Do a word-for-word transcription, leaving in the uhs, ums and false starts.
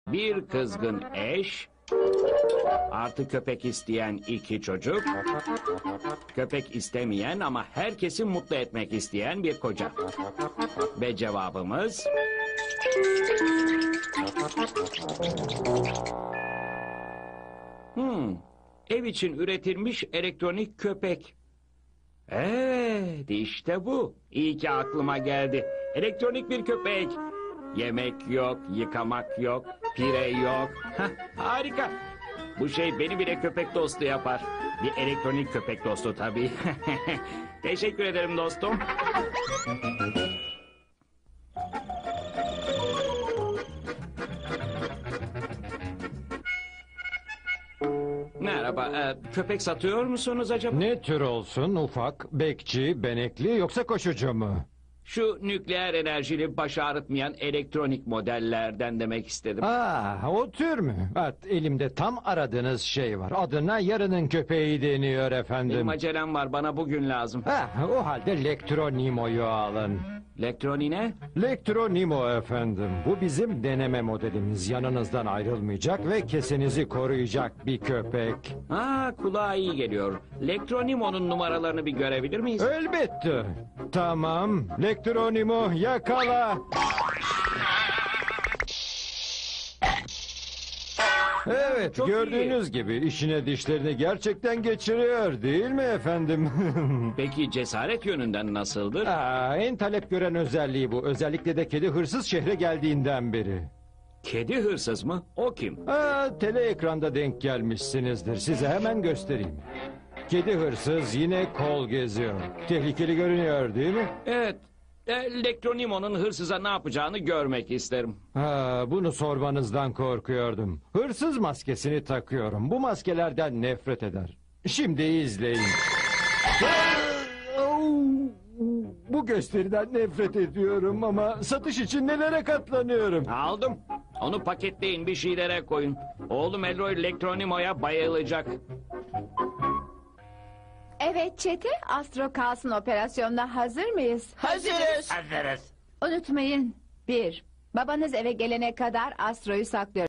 bir kızgın eş, artı köpek isteyen iki çocuk, köpek istemeyen ama herkesi mutlu etmek isteyen bir koca. Ve cevabımız... Hmm, ev için üretilmiş elektronik köpek. Evet, işte bu. İyi ki aklıma geldi. Elektronik bir köpek. Yemek yok, yıkamak yok, pire yok. Hah, harika. Bu şey beni bile köpek dostu yapar. Bir elektronik köpek dostu tabii. Teşekkür ederim dostum. Merhaba, e, köpek satıyor musunuz acaba? Ne tür olsun? Ufak, bekçi, benekli yoksa koşucu mu? Şu nükleer enerjili baş ağrıtmayan elektronik modellerden demek istedim. Aa, o tür mü? Evet, elimde tam aradığınız şey var. Adına yarının köpeği deniyor Benim efendim. acelem var, bana bugün lazım. Ha, o halde Lektronimo'yu alın. Elektronine? Lektronimo efendim. Bu bizim deneme modelimiz. Yanınızdan ayrılmayacak ve kesenizi koruyacak bir köpek. Aa, kulağa iyi geliyor. Elektronimo'nun numaralarını bir görebilir miyiz? Elbette. Tamam. Lektronimo yakala. Evet, Çok gördüğünüz gibi işine dişlerini gerçekten geçiriyor değil mi efendim? Peki cesaret yönünden nasıldır? Aa, en talep gören özelliği bu. Özellikle de kedi hırsız şehre geldiğinden beri. Kedi hırsız mı? O kim? Aa, tele ekranda denk gelmişsinizdir. Size hemen göstereyim. Kedi hırsız yine kol geziyor. Tehlikeli görünüyor değil mi? Evet. Elektronimo'nun hırsıza ne yapacağını görmek isterim. Ha, bunu sormanızdan korkuyordum. Hırsız maskesini takıyorum. Bu maskelerden nefret eder. Şimdi izleyin. Bu gösteriden nefret ediyorum ama satış için nelere katlanıyorum. Aldım. Onu paketleyin, bir şeylere koyun. Oğlum Elroy Elektronimo'ya bayılacak. Evet Çete, Astro kalsın operasyonuna hazır mıyız? Hazırız. Hazırız. Unutmayın. Bir, babanız eve gelene kadar Astro'yu saklıyoruz.